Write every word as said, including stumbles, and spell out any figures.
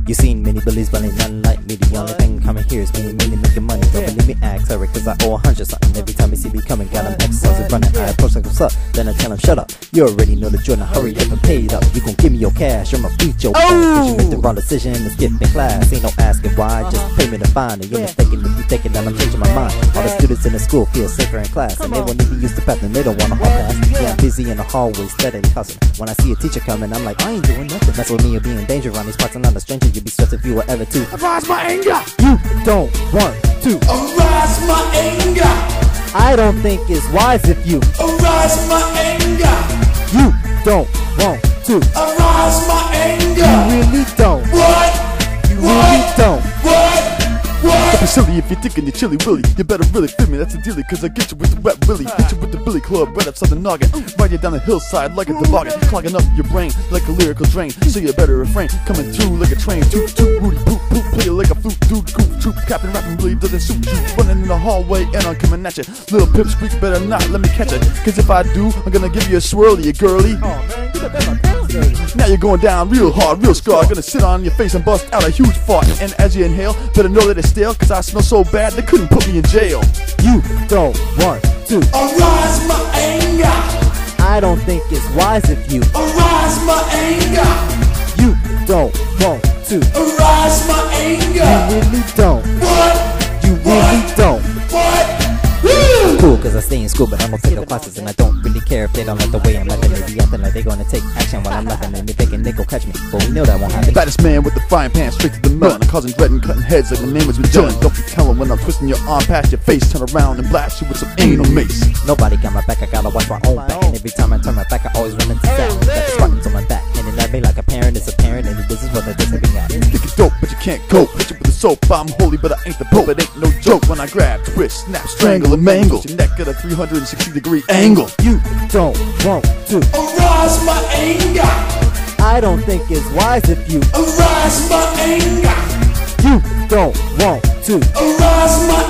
You seen many bullies, but ain't nothing like me. The only thing coming here is me, really making money. Don't believe me, ask her, cause I owe a hundred something. Every time you see me coming, got them exercising, running. I approach like what's up, then I tell him shut up. You already know the drill, now hurry up and pay it up. You gon' give me your cash, I'ma beat your ass. Cause you made the wrong decision and skip in class. Ain't no asking why, just pay me to find it. You're mistaken if you thinking that I'm changing my mind. All the students in the school feel safer in class, and they won't even use the bathroom, they don't wanna hall pass. Yeah, I'm busy in the hallway, steadily hustling. When I see a teacher coming, I'm like, I ain't doing nothing. That's what me and being in danger around these parts. I'm not a stranger, you'd be stressed if you were ever to arouse my anger. You don't want to arouse my anger. I don't think it's wise if you arouse my anger. You don't want to arouse my anger. You really don't. What? You what? really don't. What? What? Don't be silly if you're thinking you're chilly willy. You better really feel me, that's the dealie. Cause I get you with the wet willy. Hit you with the Billy Club right upside the noggin. Ride you down the hillside like a toboggan. Clogging up your brain like a lyrical drain. So you better refrain. Coming through like a train. Toot toot Rudy poop poop. Play it like a flute. Dude goof troop. Captain rapping really doesn't suit you. Running in the hallway and I'm coming at you. Little pipsqueak better not let me catch it. Cause if I do, I'm gonna give you a swirly, you girly. Oh man, you better my pants dirty. Now you're going down real hard, real scar. Gonna sit on your face and bust out a huge fart. And as you inhale, better know that it's stale. Cause I smell so bad they couldn't put me in jail. You don't want to arouse my anger. I don't think it's wise if you arouse my anger. You don't want to arouse my anger. You really don't. What? You really what? don't. What? Cool, cause I stay in school, but I don't take no classes, and I don't really care if they don't like the way I'm laughing. They be acting like they gonna take action while I'm laughing, and they thinking they gon' catch me, but we know that won't happen. Baddest man with the frying pan straight to the melon. I'm causing dread and cutting heads like my name was Magellan. Don't be telling when I'm twisting your arm past your face. Turn around and blast you with some anal mace. Nobody got my back, I gotta watch my own back, and every time I turn my back, I always run into sound. Got the Spartans on my back, and it at me like a parent is a parent, and this is what they're just at. Think it's dope, but you can't cope. Hit you with the soap. I'm holy, but I ain't the pope. It ain't no joke when I grab, twist, snap, strangle, and mangle your neck at a three hundred sixty degree angle. You don't want to arouse my anger. I don't think it's wise if you arouse my anger. You don't want to arouse my